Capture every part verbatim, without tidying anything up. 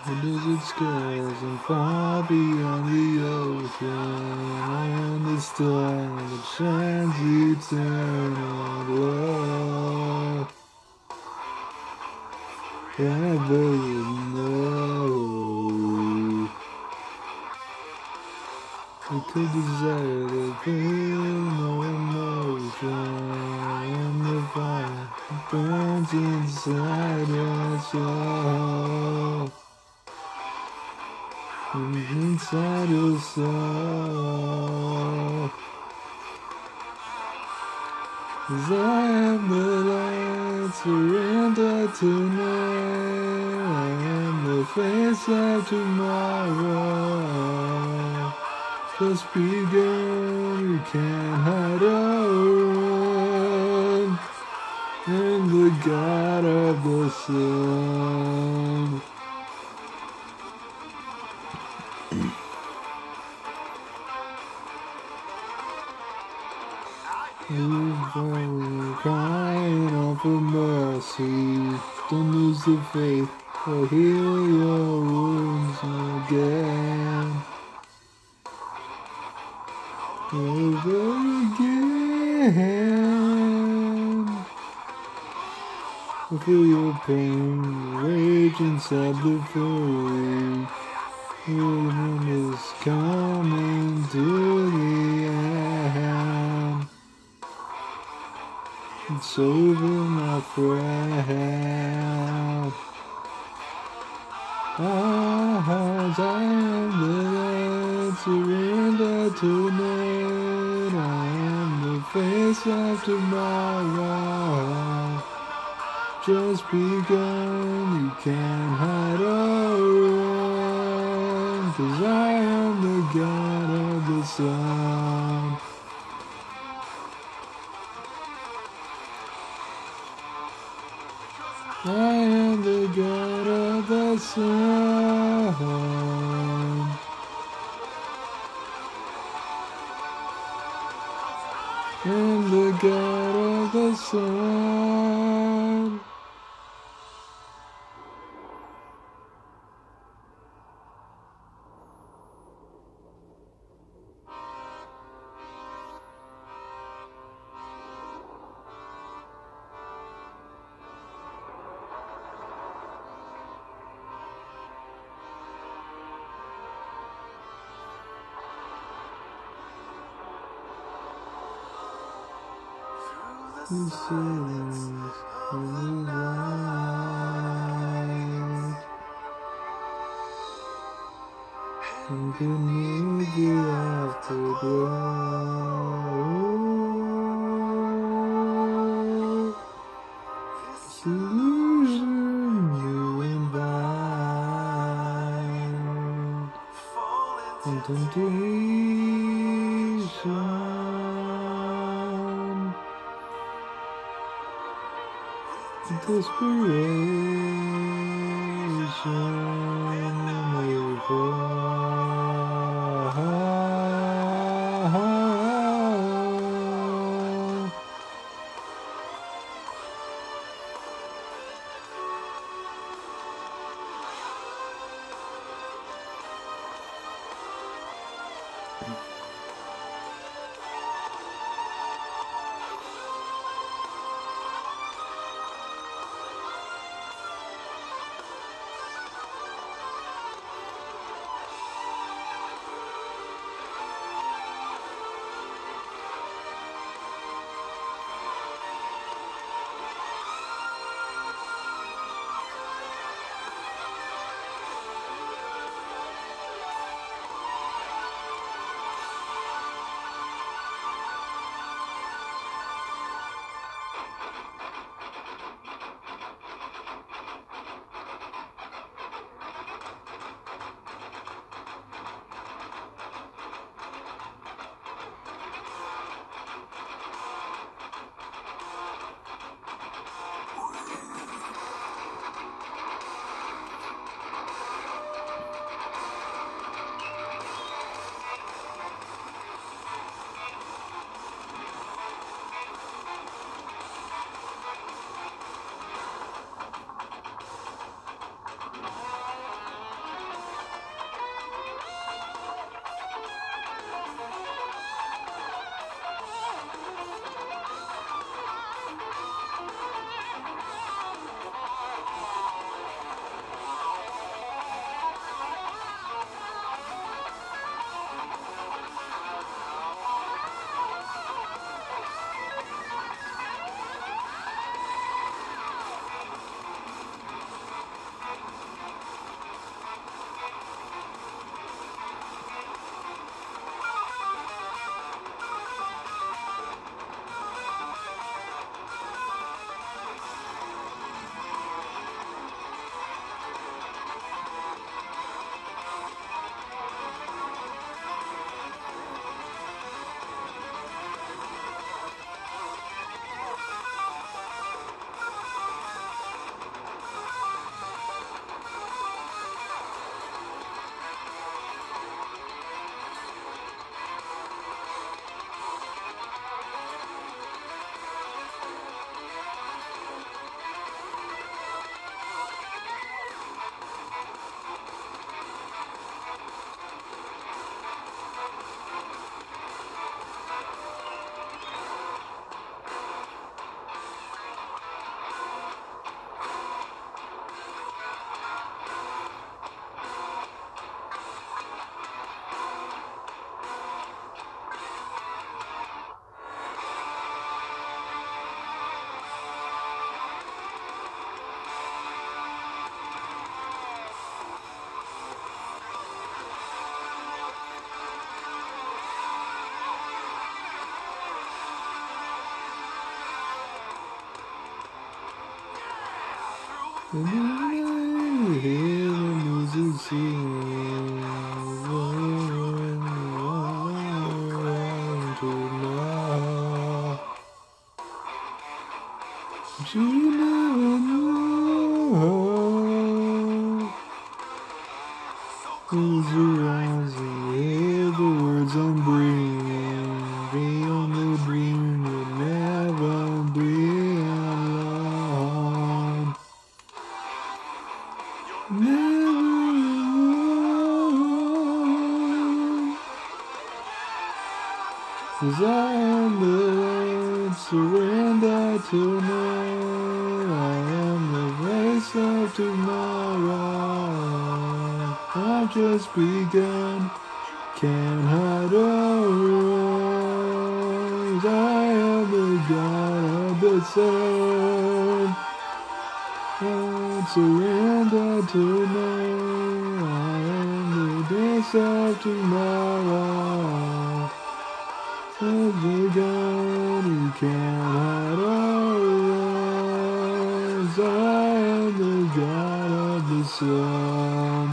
The desert skies and far beyond the ocean, and the star that shines eternal love. Forever you know, we could desire to feel no emotion, and the fire that burns inside your soul. Inside your soul, 'cause I am the light, surrender tonight. I am the face of tomorrow. Just begun, you can't hide or run. I'm the God of the sun. We're crying out for mercy. Don't lose the faith or heal your wounds again. Over again. I feel your pain rage inside the fury. Your wind is coming to the end. It's over, my friend. Ah, as I am the light, surrender tonight. I am the face of tomorrow. Just begun, you can't hide or run. 'Cause I am the God of the sun. I am the God of the sun. I am the God of the sun. The ceilings in the light, and beneath the afterglow, this illusion you invite, and temptation. Desperation may fall. And then I hear the music sing. But you never know who's around and hear the words I'm bringing. The only dream will never be alone. Never alone. 'Cause I am the Lord, surrender to me. I am the voice of tomorrow. I've just begun, can't hide away. I am the God of the sun. I surrender to me. I am the voice of tomorrow. I've begun, you can't hide away. I am the God of the sun.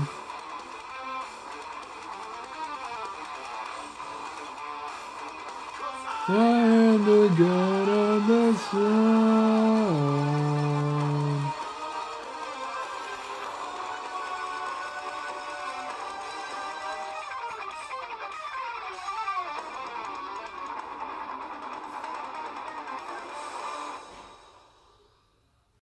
I am the God of the sun.